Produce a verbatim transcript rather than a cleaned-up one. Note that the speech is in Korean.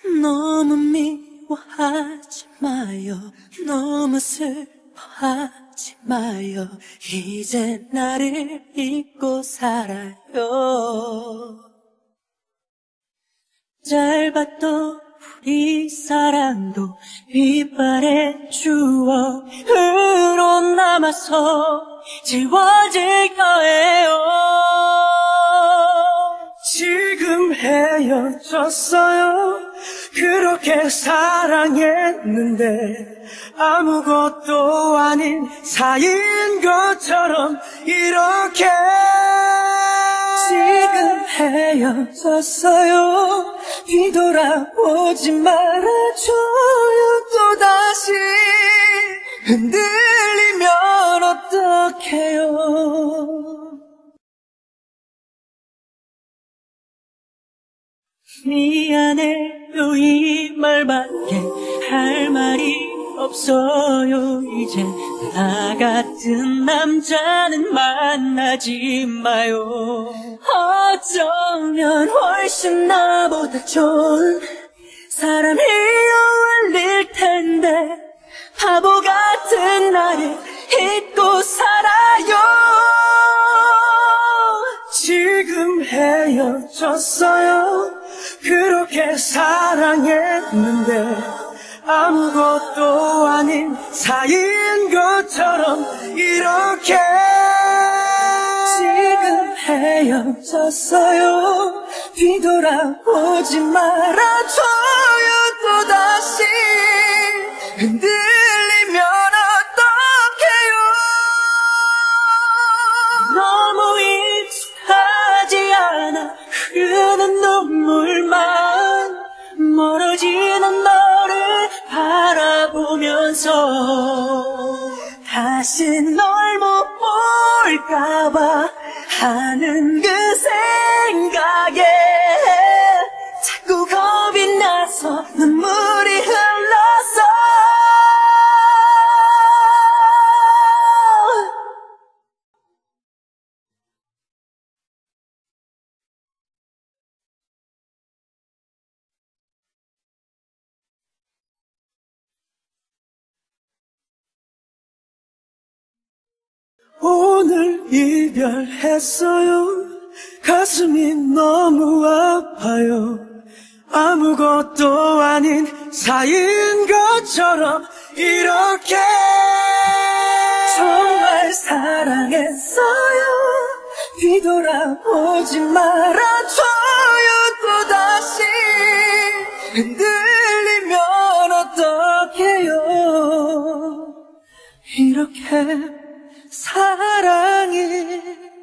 너무 미워하지 마요. 너무 슬퍼하지 마요. 이제 나를 잊고 살아요. 짧았던 우리 사랑도 이빨의 추억으로 남아서 지워질 거예요. 지금 헤어졌어요. 그렇게 사랑했는데 아무것도 아닌 사이인 것처럼 이렇게 지금 헤어졌어요. 뒤돌아보지 말아줘요. 또다시 흔들리면 어떡해요. 미안해요 이 말밖에 할 말이 없어요. 이제 나 같은 남자는 만나지 마요. 어쩌면 훨씬 나보다 좋은 사람이 어울릴 텐데 바보 같은 나를 잊고 살아요. 지금 헤어졌어요. 그렇게 사랑했는데 아무것도 아닌 사이인 것처럼 이렇게 지금 헤어졌어요. 뒤돌아보지 말아줘요. 또다시 흔들리면 어떡해요. 너무 익숙하지 않아 흐르는 눈물만 멀어지는 너를 바라보면서 다시 널 못 볼까봐 하는 그 생각에 자꾸 겁이 나서 눈물이 흘러서 오늘 이별했어요. 가슴이 너무 아파요. 아무것도 아닌 사이인 것처럼 이렇게 정말 사랑했어요. 뒤돌아보지 말아줘요. 또다시 흔들리면 어떡해요. 이렇게 사랑이